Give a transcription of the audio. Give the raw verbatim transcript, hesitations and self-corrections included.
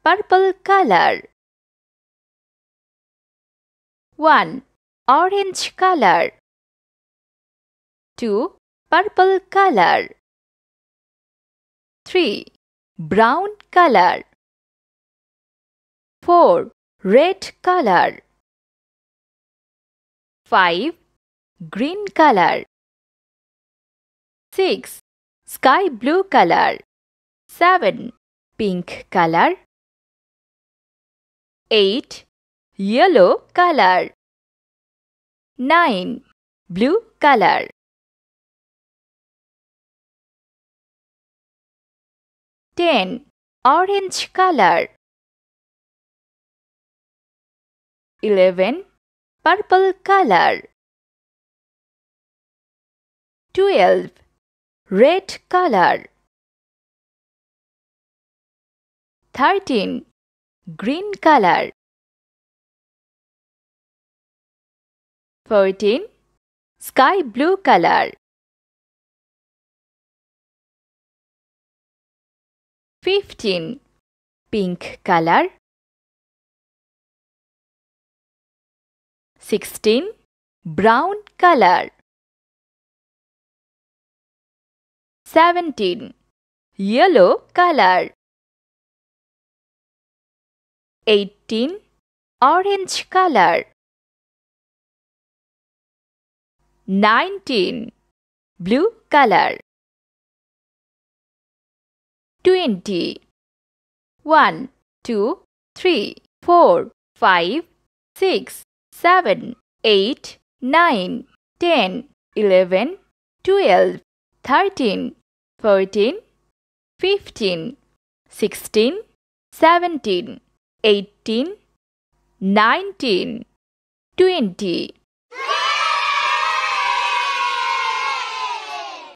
purple color. one. Orange color. two. Purple color. three. Brown color. four. Red color. five. Green color. six. Sky blue color. seven. Pink color. eight. Yellow color. nine. Blue color. ten. Orange color. eleven. Purple color. twelve. Red color. thirteen. Green color. fourteen. Sky blue color. fifteen. Pink color. sixteen. Brown color. seventeen. Yellow color. eighteen. Orange color. nineteen. Blue color. twenty. one, two, three, four, five, six, seven, eight, nine, ten, eleven, twelve, thirteen, fourteen, fifteen, sixteen, seventeen, eighteen, nineteen, twenty.